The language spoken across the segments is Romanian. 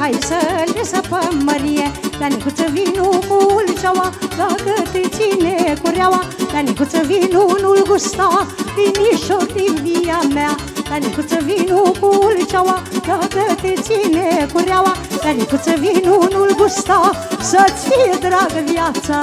hai să le săpăm mărie. La Nicuță vinu cu ulceaua, dacă te ține cureaua. La Nicuță vinu nu-l gusta, vinișor din via mea. La Nicuță vinu cu ulceaua, dacă te ține cureaua. La Nicuță vinu nu-l gusta, să-ți fie dragă viața.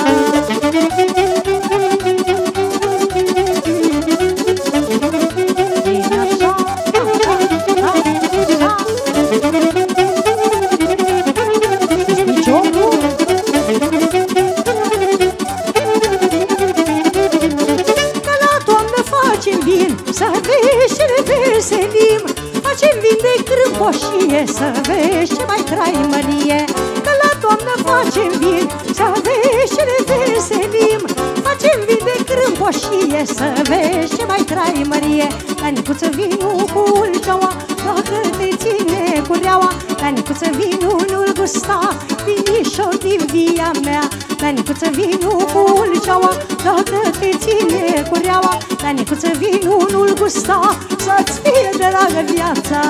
Să vezi ce ne veselim, facem vin de crâmpoșie, să vezi ce mai trai mărie. Că la toamnă facem vin, să vezi ce ne veselim, facem vin de crâmpoșie, să vezi ce mai trai mărie. La Nicuță vinu cu ulceaua, dacă te ține cureaua. La Nicuță vinu nu-l gusta, vinișor din via mea. La Nicuță vinu cu ulceaua, dacă te ține cureaua. La Nicuță vinu nu-l gusta, să-ți fie dragă viața.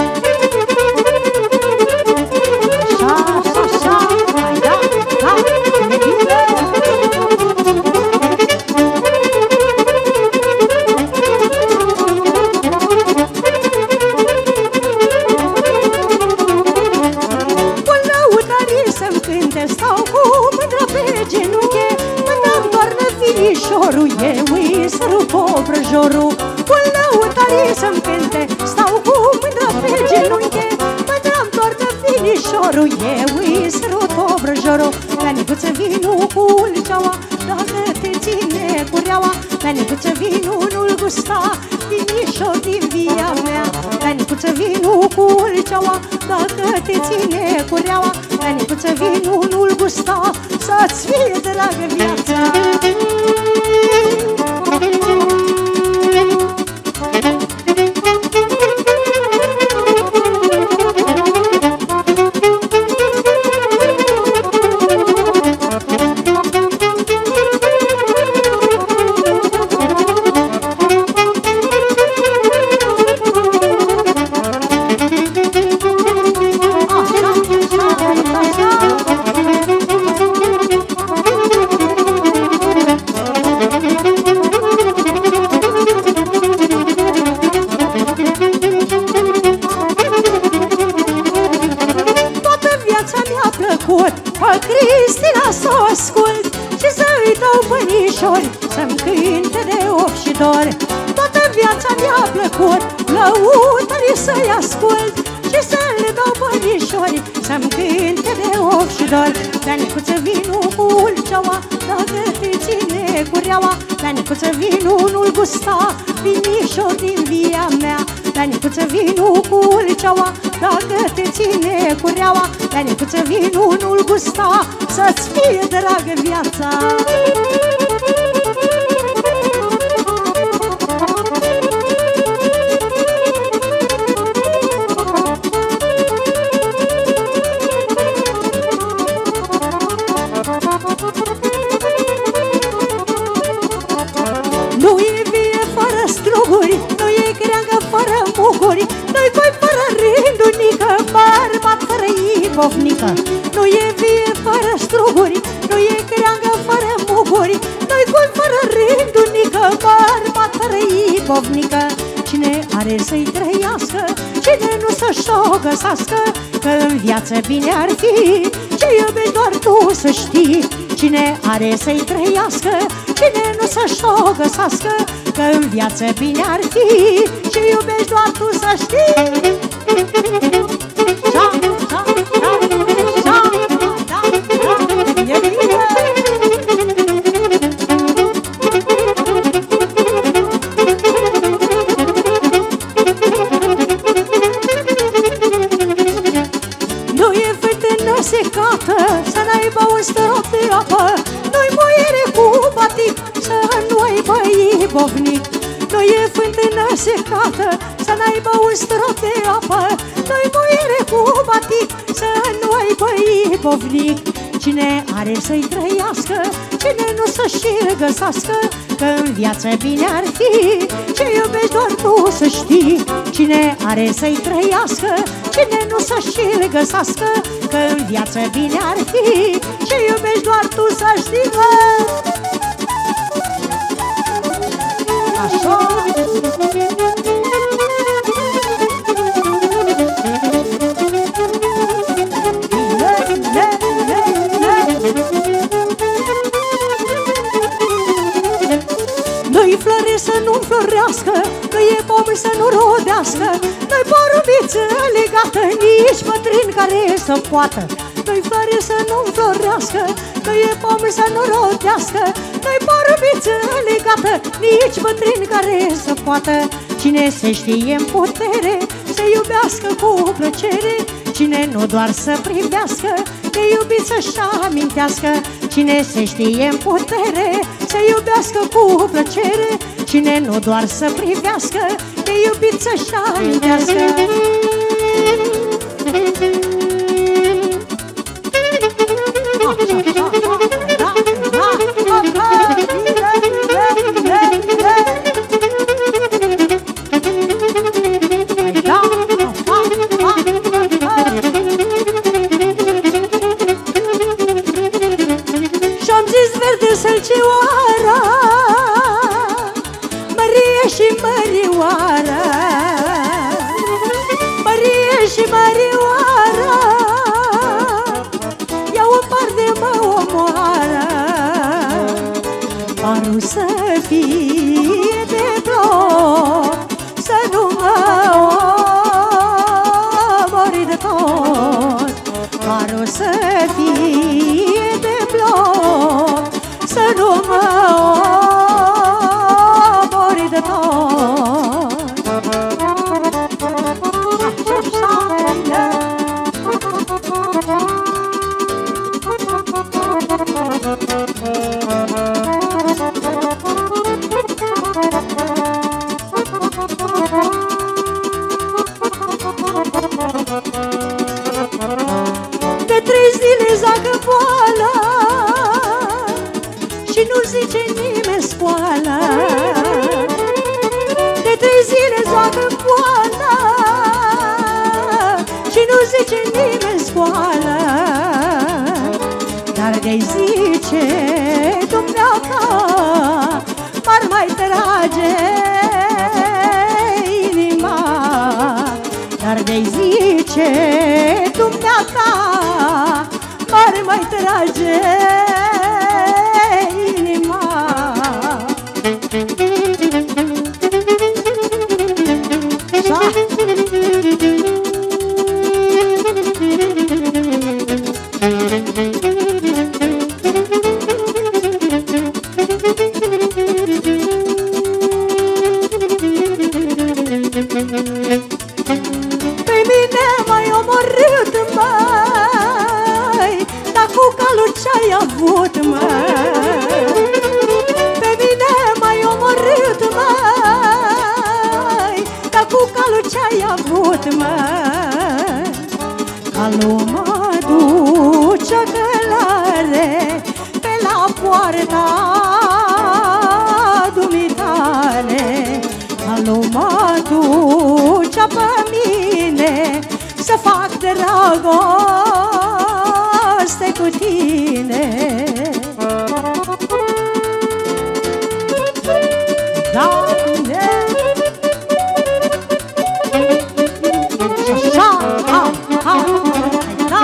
Așa, așa, așa, hai da, da, ne bine. Să-mi cânte, stau cu mândra pe genunche, mândra-mi doarnă finișorul, eu îi sărut obrăjorul. Cu lăutarii să-mi cânte, stau cu mândra pe genunche, mândra-mi doarnă finișorul, eu îi sărut obrăjorul. La Nicuță vinu cu ulceaua, dacă te ține cureaua. La Nicuță vinu nu-l gusta, vinișor din via mea. La Nicuță vinu cu ulceaua, dacă te ține cureaua. La Nicuță vinu nu-l gusta, să-ți fie dragă viața. Pe Cristina s-o ascult și să-i dau bănișori, să-mi cânte de of și dor. Toată viața mi-a plăcut lăutarii să-i ascult și să le dau bănișori, să-mi cânte de of și dor. La Nicuță vinu cu ulceaua, dacă te ține cureaua. La Nicuță vinu nu-l gusta, vinișor din via mea. La Nicuță vinu cu ulceaua, dacă te ține cureaua. La Nicuță vinu nu-l gusta, să-ți fie dragă viața. Nu e vie fără struguri, nu e creangă fără muguri, nu-i coi fără rândunică, bărbat fără ibovnică. Nu e vie fără struguri, nu e creangă fără muguri, nu-i coi fără rândunică, bărbat fără ibovnică. Cine are să-i trăiască, cine nu să-și o găsească, că în viață bine ar fi, ce iubești doar tu să știi. Cine are să-i trăiască, cine nu să-și o găsească, că în viață bine ar fi, ce iubești doar tu să știi. E bine! Nu e fântână secată să n-aibă un strop de apă, nu-i moiere cu batic să nu aibă ibovnic. Nu e fântână secată să n-aibă un strop de apă, nu-i moiere cu batic să nu aibă ibovnic. Cine are să-i trăiască, cine nu să-și găsească, că în viață bine ar fi, ce iubești doar tu să știi. Cine are să-i trăiască, cine nu să și-l găsească, că în viață bine ar fi ce iubești doar tu să știi, mă. Așa. Nu-i flori să nu florească, nu e pom să nu rodească, nu-i porubiță legată, nici bătrân care să poată. Nu-i flori să nu florească, nu e pom să nu rodească, nu-i porubiță legată, nici bătrân care să poată. Cine se știe în putere, să iubească cu plăcere, cine nu doar să privească, de iubit să-și amintească. Cine se știe în putere, să iubească cu plăcere, cine nu doar să privească, de iubit să-și amintească. Sălcioara, Mărie și Mărioara, Mărie și Mărioara, iau un par de mă omoară. Parul să fie de plop, să nu mă omori de tot. Parul să fie de plop, să nu mă omori de tot. De 3 zile zacă boala și nu zice nimeni scoala. De 3 zile zacă boala și nu zice nimeni scoala. Dar de-i zice dumneata, m-ar mai trage inima. Dar de-i zice dumneata, m-ar mai trage inima. Pe mine m-ai omorât, măi, dar cu calul ce-ai avut, măi. Pe mine m-ai omorât, măi, dar cu calul ce-ai avut, măi. Calul mă duce călare pe la poarta dumitale. Calul mă duce pe mine să fac dragoste cu tine. Doamne! Așa, ha, ha, da.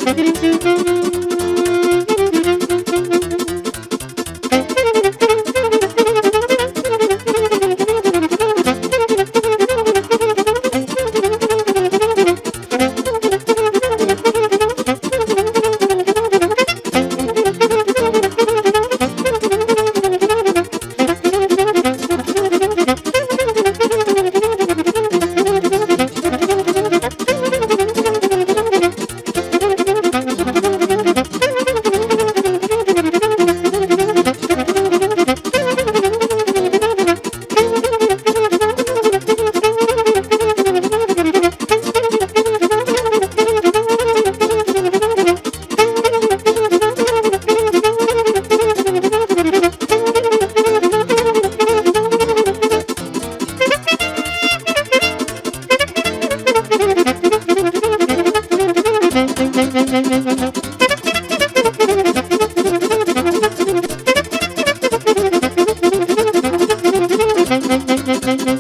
Thank you.